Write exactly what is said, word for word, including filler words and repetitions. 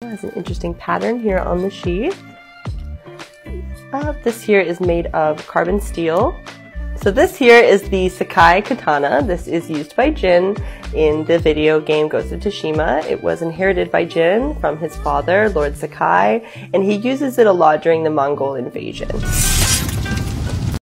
Has an interesting pattern here on the sheath. Uh, this here is made of carbon steel. So this here is the Sakai Katana. This is used by Jin in the video game Ghost of Tsushima. It was inherited by Jin from his father, Lord Sakai, and he uses it a lot during the Mongol invasion.